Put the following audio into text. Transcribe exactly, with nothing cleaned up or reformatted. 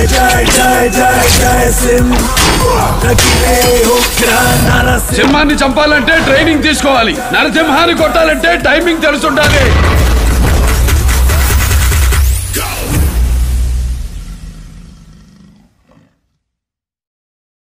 जय जय जय जय जय सिंह సింహాన్ని చంపాలంటే ట్రైనింగ్ తీసుకోవాలి, నరసింహాన్ని కొట్టాలంటే టైమింగ్ తెలుసుండాలి.